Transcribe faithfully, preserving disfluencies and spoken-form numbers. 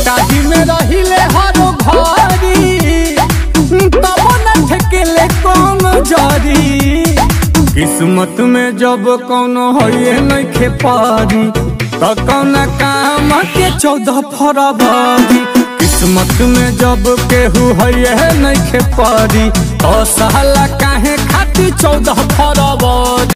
ताही में रहिले हरो घरी तब न ठेकेले कौन जरी। किस्मत में जब कौनो होए नइखे पारी तो कौन काम के चौदह फरवरी। किस्मत में जब केहू है नइखे पारी तो साला काहे खातिर चौदह फरवरी।